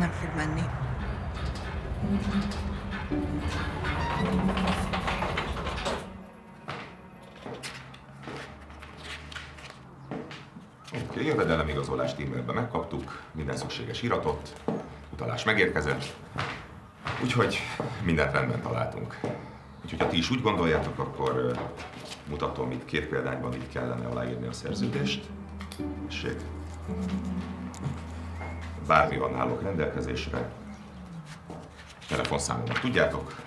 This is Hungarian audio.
nem fog menni. Oké, jövedelemigazolást e-mailben megkaptuk, minden szükséges iratot, utalás megérkezett, úgyhogy mindent rendben találtunk. Úgyhogy ha ti is úgy gondoljátok, akkor mutatom, itt 2 példányban így kellene aláírni a szerződést. Tessék. Bármi van, állok rendelkezésre. Telefonszámomat tudjátok,